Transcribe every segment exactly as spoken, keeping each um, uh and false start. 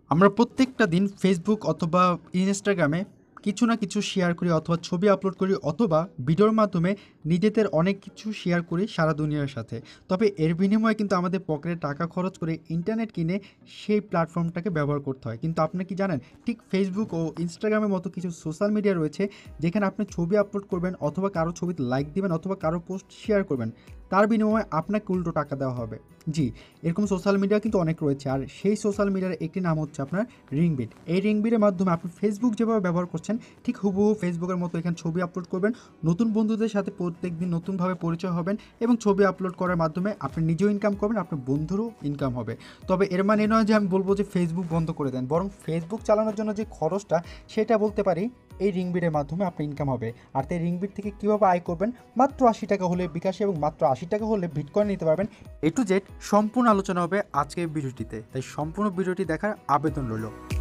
আমরা প্রত্যেকটা দিন ফেসবুক অথবা ইনস্টাগ্রামে কিছু না কিছু শেয়ার করি অথবা ছবি আপলোড করি অথবা ভিডিওর মাধ্যমে নিজেদের অনেক কিছু শেয়ার করি সারা দুনিয়ার সাথে। তবে এর বিনিময়ে কিন্তু আমাদের পকেটে টাকা খরচ করে ইন্টারনেট কিনে সেই প্ল্যাটফর্মটাকে ব্যবহার করতে হয়। কিন্তু আপনি কি জানেন, ঠিক ফেসবুক ও ইনস্টাগ্রামের মতো কিছু সোশ্যাল মিডিয়া রয়েছে যেখানে আপনি ছবি আপলোড করবেন অথবা কারো ছবিতে লাইক দিবেন অথবা কারো পোস্ট শেয়ার করবেন, তার বিনিময়ে আপনাকে উল্টো টাকা দেওয়া হবে। জি, এরকম সোশ্যাল মিডিয়া কিন্তু অনেক রয়েছে, আর সেই সোশ্যাল মিডিয়ার একটি নাম হচ্ছে আপনার রিংবিট। এই রিংবিটের মাধ্যমে আপনি ফেসবুক যেভাবে ব্যবহার করছেন ঠিক হুবহু ফেসবুকের মতো এখানে ছবি আপলোড করবেন, নতুন বন্ধুদের সাথে প্রত্যেক দিন নতুনভাবে পরিচয় হবেন এবং ছবি আপলোড করার মাধ্যমে আপনি নিজেও ইনকাম করবেন, আপনার বন্ধুরও ইনকাম হবে। তবে এর মানে নয় যে আমি বলবো যে ফেসবুক বন্ধ করে দেন, বরং ফেসবুক চালানোর জন্য যে খরচটা সেটা বলতে পারি এই রিংবিটের মাধ্যমে আপনার ইনকাম হবে। আর তাই রিংবিট থেকে কীভাবে আয় করবেন, মাত্র আশি টাকা হলে বিকাশে এবং মাত্র আশি টাকা হলে বিটকয়েন নিতে পারবেন। এ টু জেড সম্পূর্ণ আলোচনা হবে আজকের ভিডিওটিতে, তাই সম্পূর্ণ ভিডিওটি দেখার আবেদন রইল।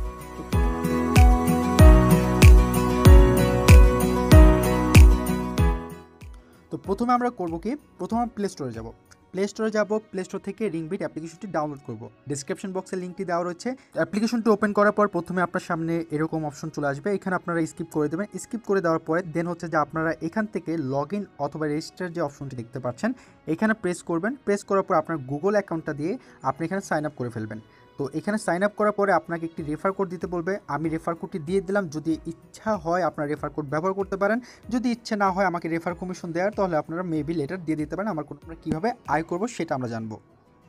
তো প্রথমে আমরা করব কি, প্রথমে প্লে স্টোরে যাব প্লে স্টোরে যাব প্লে স্টোর থেকে রিংবিট অ্যাপ্লিকেশনটি ডাউনলোড করব। ডিসক্রিপশন বক্সে লিঙ্কটি দেওয়া রয়েছে। অ্যাপ্লিকেশনটি ওপেন করার পর প্রথমে আপনার সামনে এরকম অপশন চলে আসবে, এখানে আপনারা স্কিপ করে দেবেন। স্কিপ করে দেওয়ার পরে দেন হচ্ছে যে আপনারা এখান থেকে লগ ইন অথবা রেজিস্টার যে অপশনটি দেখতে পাচ্ছেন এখানে প্রেস করবেন। প্রেস করার পর আপনার গুগল অ্যাকাউন্টটা দিয়ে আপনি এখানে সাইন আপ করে ফেলবেন। তো এখানে সাইন আপ করার পরে আপনাকে একটি রেফার কোড দিতে বলবে, আমি রেফার কোডটি দিয়ে দিলাম। যদি ইচ্ছা হয় আপনার রেফার কোড ব্যবহার করতে পারেন, যদি ইচ্ছে না হয় আমাকে রেফার কমিশন দেওয়ার, তাহলে আপনারা মেবি লেটার দিয়ে দিতে পারেন। আমার কোড আমরা কীভাবে আয় করবো সেটা আমরা জানবো।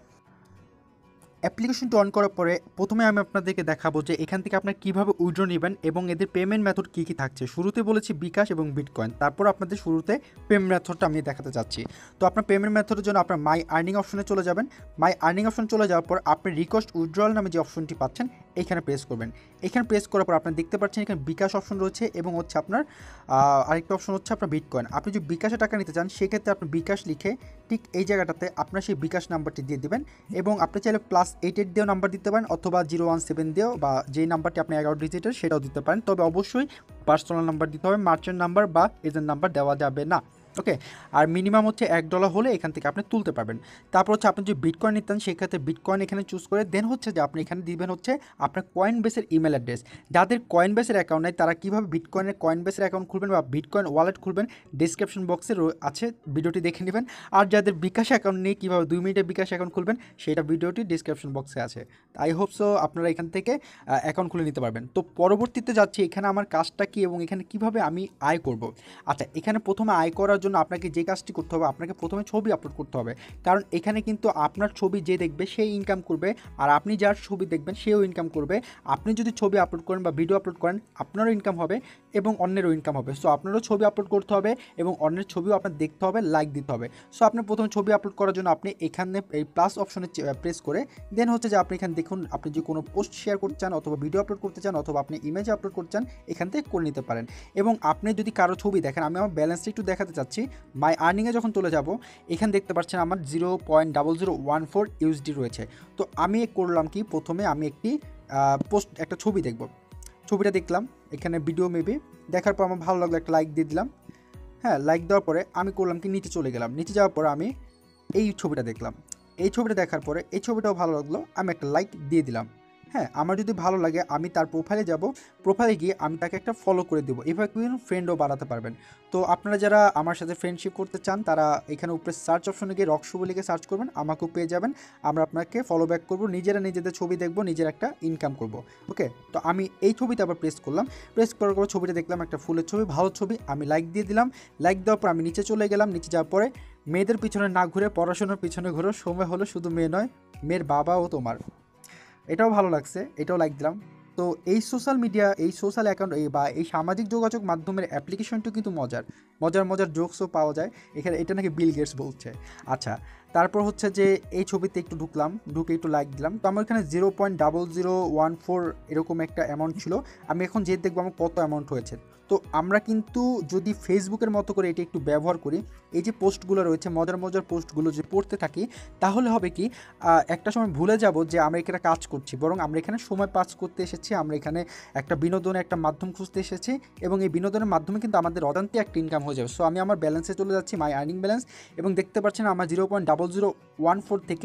অ্যাপ্লিকেশনটি অন করার পরে প্রথমে আমি আপনাদেরকে দেখাবো যে এখান থেকে আপনারা কীভাবে উইথড্র নেবেন এবং এদের পেমেন্ট মেথড কী কী থাকছে। শুরুতে বলেছি বিকাশ এবং বিটকয়েন, তারপর আপনাদের শুরুতে পেমেন্ট মেথডটা আমি দেখাতে চাচ্ছি। তো আপনার পেমেন্ট মেথডের জন্য আপনার মাই আর্নিং অপশনে চলে যাবেন। মাই আর্নিং অপশন চলে যাওয়ার পর আপনি রিকোয়েস্ট উইথড্রয়াল নামে যে অপশনটি পাচ্ছেন এখানে প্রেস করবেন। এখানে প্রেস করার পর আপনি দেখতে পাচ্ছেন এখানে বিকাশ অপশন রয়েছে এবং হচ্ছে আপনার আরেকটা অপশন হচ্ছে আপনার বিটকয়েন। আপনি যদি বিকাশে টাকা নিতে চান সেক্ষেত্রে আপনি বিকাশ লিখে ঠিক এই জায়গাটাতে আপনার সেই বিকাশ নাম্বারটি দিয়ে দেবেন এবং আপনি চাইলে প্লাস এইট এইট দিয়েও নাম্বার দিতে পারেন অথবা জিরো ওয়ান সেভেন দিয়েও, বা যেই নাম্বারটি আপনি এগারো ডিজিটের সেটাও দিতে পারেন। তবে অবশ্যই পার্সোনাল নাম্বার দিতে হবে, মার্চেন্ট নাম্বার বা এজেন্ট নাম্বার দেওয়া যাবে না। ওকে, আর মিনিমাম হচ্ছে এক ডলার হলে এখান থেকে আপনি তুলতে পারবেন। তারপর হচ্ছে আপনি যদি বিটকয়েন নিতেন সেক্ষেত্রে বিটকয়েন এখানে চুজ করে দেন হচ্ছে যে আপনি এখানে দিবেন হচ্ছে আপনার কয়েন বেসের ইমেল অ্যাড্রেস। যাদের কয়েন বেসের অ্যাকাউন্ট নেই তারা কীভাবে বিটকয়েনের কয়েন বেসের অ্যাকাউন্ট খুলবেন বা বিটকয়েন ওয়ালেট খুলবেন ডিসক্রিপশন বক্সে আছে, ভিডিওটি দেখে নেবেন। আর যাদের বিকাশ অ্যাকাউন্ট নেই কীভাবে দুই মিনিটে বিকাশ অ্যাকাউন্ট খুলবেন সেটা ভিডিওটি ডিসক্রিপশন বক্সে আছে। আই হোপ সো আপনারা এখান থেকে অ্যাকাউন্ট খুলে নিতে পারবেন। তো পরবর্তীতে যাচ্ছি এখানে আমার কাজটা কী এবং এখানে কীভাবে আমি আয় করব। আচ্ছা, এখানে প্রথমে আয় করার জন্য আপনাকে যে কাজটি করতে হবে, আপনাকে প্রথমে ছবি আপলোড করতে হবে। কারণ এখানে কিন্তু আপনার ছবি যে দেখবে সেই ইনকাম করবে, আর আপনি যার ছবি দেখবেন সেও ইনকাম করবে। আপনি যদি ছবি আপলোড করেন বা ভিডিও আপলোড করেন আপনারও ইনকাম হবে এবং অন্যেরও ইনকাম হবে। সো আপনারও ছবি আপলোড করতে হবে এবং অন্যের ছবিও আপনার দেখতে হবে, লাইক দিতে হবে। সো আপনি প্রথমে ছবি আপলোড করার জন্য আপনি এখানে এই প্লাস অপশনে প্রেস করে দেন হচ্ছে যে আপনি এখানে দেখুন আপনি যে কোনো পোস্ট শেয়ার করতে চান অথবা ভিডিও আপলোড করতে চান অথবা আপনি ইমেজ আপলোড করতে চান এখান থেকে করে নিতে পারেন। এবং আপনি যদি কারো ছবি দেখেন, আমি আমার ব্যালেন্সটা একটু দেখাতে চাচ্ছি। মাই আর্নিংয়ে যখন চলে যাব এখানে দেখতে পাচ্ছেন আমার zero point double zero one four USD রয়েছে। তো আমি করলাম কি, প্রথমে আমি একটি পোস্ট একটা ছবি দেখব। ছবিটা দেখলাম, এখানে ভিডিও মেবি দেখার পর আমার ভালো লাগলো, একটা লাইক দিয়ে দিলাম। হ্যাঁ, লাইক দেওয়ার পরে আমি করলাম কি, নিচে চলে গেলাম। নিচে যাওয়ার পরে আমি এই ছবিটা দেখলাম। এই ছবিটা দেখার পরে এই ছবিটাও ভালো লাগলো, আমি একটা লাইক দিয়ে দিলাম। হ্যাঁ, আমার যদি ভালো লাগে আমি তার প্রোফাইলে যাব, প্রোফাইলে গিয়ে আমি তাকে একটা ফলো করে দেবো। এভাবে কিন্তু ফ্রেন্ডও বাড়াতে পারবেন। তো আপনারা যারা আমার সাথে ফ্রেন্ডশিপ করতে চান তারা এখানে উপরে সার্চ অপশনে গিয়ে রক শুভ লিখে সার্চ করবেন, আমাকেও পেয়ে যাবেন। আমরা আপনাকে ফলো ব্যাক করবো, নিজেরা নিজেদের ছবি দেখবো, নিজের একটা ইনকাম করব। ওকে, তো আমি এই ছবিতে আবার প্রেস করলাম। প্রেস করার পর ছবিটা দেখলাম একটা ফুলের ছবি, ভালো ছবি, আমি লাইক দিয়ে দিলাম। লাইক দেওয়ার পর আমি নিচে চলে গেলাম। নিচে যাওয়ার পরে মেয়েদের পিছনে না ঘুরে পড়াশোনার পিছনে ঘুরো, সময় হলো শুধু মেয়ে নয় মেয়ের বাবাও তোমার। এটাও ভালো লাগছে, এটাও লাইক দিলাম। তো এই সোশ্যাল মিডিয়া, এই সোশ্যাল অ্যাকাউন্ট এই বা এই সামাজিক যোগাযোগ মাধ্যমের অ্যাপ্লিকেশনটি কিন্তু মজার মজার মজার জোকসও পাওয়া যায় এখানে, এটা নাকি বিল গেটস বলছে। আচ্ছা, তারপর হচ্ছে যে এই ছবিতে একটু ঢুকলাম, ঢুকে একটু লাইক দিলাম। তো আমার এখানে zero point double zero one four এরকম একটা অ্যামাউন্ট ছিল। আমি এখন যে দেখবো আমার কত অ্যামাউন্ট হয়েছে। তো আমরা কিন্তু যদি ফেসবুকের মতো করে এটি একটু ব্যবহার করি, এই যে পোস্টগুলো রয়েছে মজার মজার পোস্টগুলো যদি পড়তে থাকি তাহলে হবে কি, একটা সময় ভুলে যাব যে আমরা এখানে কাজ করছি, বরং আমরা এখানে সময় পাস করতে এসেছি, আমরা এখানে একটা বিনোদনের একটা মাধ্যম খুঁজতে এসেছি এবং এই বিনোদনের মাধ্যমে কিন্তু আমাদের অজান্তে একটা ইনকাম হয়ে যাবে। সো আমি আমার ব্যালেন্সে চলে যাচ্ছি, মাই আর্নিং ব্যালেন্স, এবং দেখতে পাচ্ছেন আমার zero point double zero one four থেকে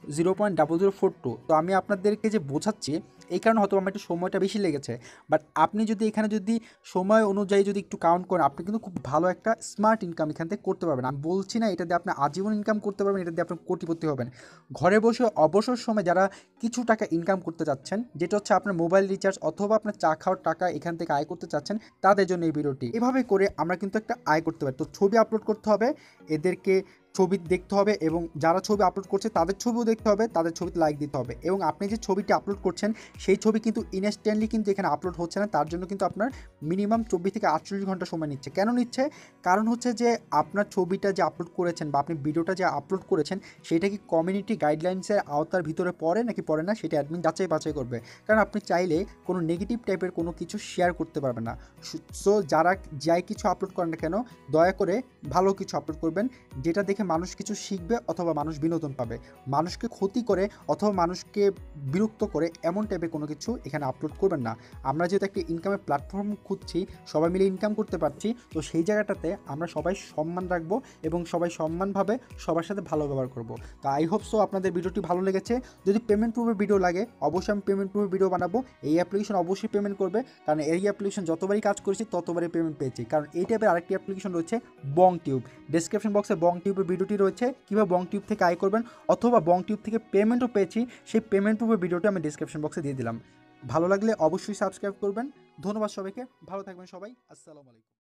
zero point double zero four two. তো আমি আপনাদেরকে যে বোঝাচ্ছি এই কারণে হয়তো আমার একটু সময়টা বেশি লেগেছে, বাট আপনি যদি এখানে যদি সময় অনুযায়ী যদি একটু কাউন্ট করেন, আপনি কিন্তু খুব ভালো একটা স্মার্ট ইনকাম এখান থেকে করতে পারবেন। আমি বলছি না এটা দিয়ে আপনি আজীবন ইনকাম করতে পারবেন, এটা দিয়ে আপনি কোটিপতি হবেন। ঘরে বসে অবসর সময় যারা কিছু টাকা ইনকাম করতে চাচ্ছেন, যেটা হচ্ছে আপনার মোবাইল রিচার্জ অথবা আপনার চা খাওয়ার টাকা এখান থেকে আয় করতে চাচ্ছেন, তাদের জন্য এই ভিডিওটি। এভাবে করে আমরা কিন্তু একটা আয় করতে পারি। তো ছবি আপলোড করতে হবে, এদেরকে ছবি দেখতে হবে, এবং যারা ছবি আপলোড করছে তাদের ছবিও দেখতে হবে, তাদের ছবিতে লাইক দিতে হবে। এবং আপনি যে ছবিটি আপলোড করছেন সেই ছবি কিন্তু ইনস্ট্যান্টলি কিন্তু এখানে আপলোড হচ্ছে না, তার জন্য কিন্তু আপনার মিনিমাম চব্বিশ থেকে আটচল্লিশ ঘন্টা সময় নিচ্ছে। কেন নিচ্ছে? কারণ হচ্ছে যে আপনার ছবিটা যে আপলোড করেছেন বা আপনি ভিডিওটা যে আপলোড করেছেন সেটা কি কমিউনিটি গাইডলাইন্সের আওতার ভিতরে পড়ে নাকি পড়ে না, সেটা অ্যাডমিন যাচাই বাছাই করবে। কারণ আপনি চাইলে কোনো নেগেটিভ টাইপের কোনো কিছু শেয়ার করতে পারবেন না। সো যারা যাই কিছু আপলোড করেন না কেন, দয়া করে ভালো কিছু আপলোড করবেন, যেটা দেখে মানুষ কিছু শিখবে অথবা মানুষ বিনোদন পাবে। মানুষকে ক্ষতি করে অথবা মানুষকে বিরক্ত করে এমন টাইপের কোনো কিছু এখানে আপলোড করবেন না। আমরা যেহেতু একটা ইনকামের প্ল্যাটফর্ম খুঁজছি, সবাই মিলে ইনকাম করতে পারছি, তো সেই জায়গাটাতে আমরা সবাই সম্মান রাখবো এবং সবাই সম্মানভাবে সবার সাথে ভালো ব্যবহার করবো। তো আই হোপ সো আপনাদের ভিডিওটি ভালো লেগেছে। যদি পেমেন্ট প্রুফের ভিডিও লাগে অবশ্যই আমি পেমেন্ট প্রুফের ভিডিও বানাবো। এই অ্যাপ্লিকেশন অবশ্যই পেমেন্ট করবে, কারণ এই অ্যাপ্লিকেশন যতবারই কাজ করেছি ততবারই পেমেন্ট পেয়েছি। কারণ এই টাইপের আরেকটি অ্যাপ্লিকেশন রয়েছে বং টিউব, ডেসক্রিপশন বক্সে বং টিউবের ভিডিওটি রয়েছে, কীভাবে বং টিউব থেকে আয় করবেন, অথবা বং টিউব থেকে পেমেন্টও পেয়েছি, সেই পেমেন্ট প্রুফের ভিডিওটি আমি ডেসক্রিপশন বক্সে দিয়ে দিলাম। ভালো লাগলে অবশ্যই সাবস্ক্রাইব করবেন। ধন্যবাদ সবাইকে, ভালো থাকবেন সবাই, আসসালামু আলাইকুম।